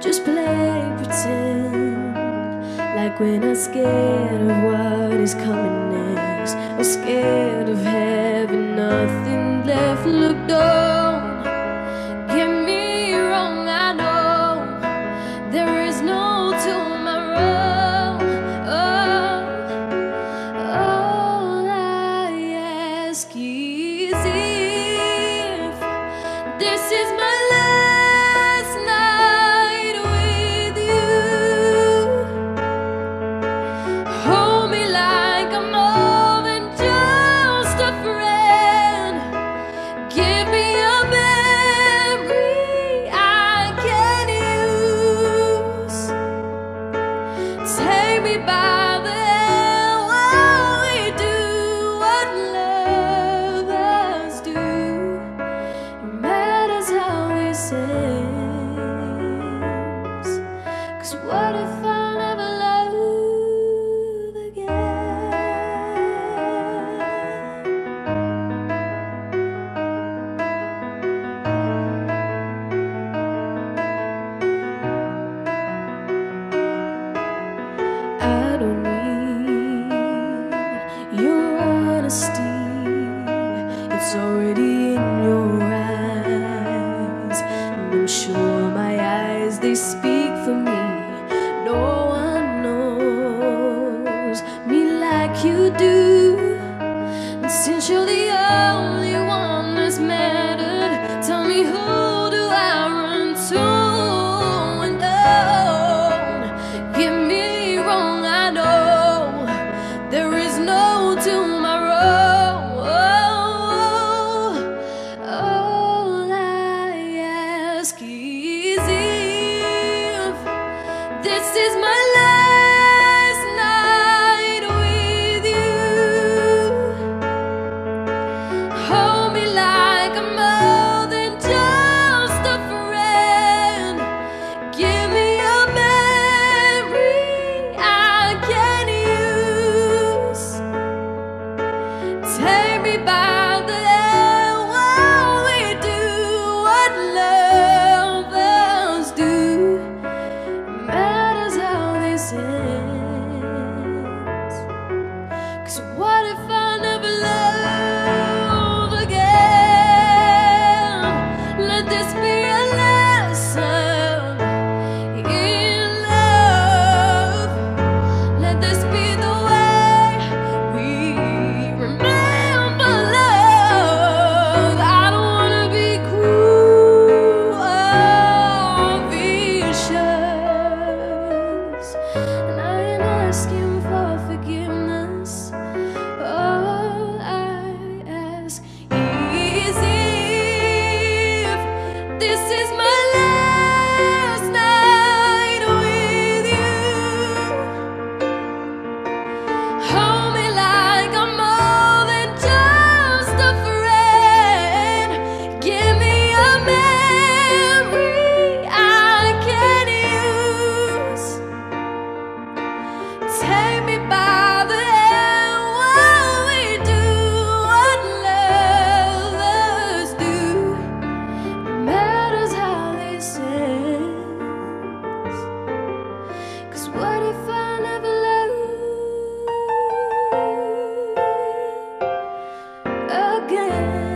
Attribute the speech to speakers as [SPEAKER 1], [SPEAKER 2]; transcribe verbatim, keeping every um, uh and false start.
[SPEAKER 1] just play pretend, like we're not scared of what is coming next, or scared of having nothing left. Look, don't get me wrong, I know there is no tomorrow. Oh, all I ask is if this is my last night with you. Hold me like I'm more than just a friend. Give me a memory I can use. Take me by the hand while we do what lovers do. It matters how this ends, 'cause what if I never love again? I don't need your honesty, it's already in your eyes, and I'm sure my eyes, they speak for me. No one knows me like you do, and since you're the only one that's mattered, tell me, who do I run to? And don't get me wrong, I know there is no tomorrow. All I ask is if this is my last night with you. Hold me like I'm more than just a friend. Give me a memory I can use. Take me by the hand while we do what lovers do. It matters how this ends, 'cause what if I never love again? Let this be a lesson in love. Let this be the way we remember love. I don't wanna be cruel or vicious, and I ain't asking for forgiveness. All I ask is if this is my last night with you. Hold me like I'm more than just a friend. Give me a memory I can use. Take me by the hand while we do what lovers do. It matters how this ends, 'cause what if I never love again?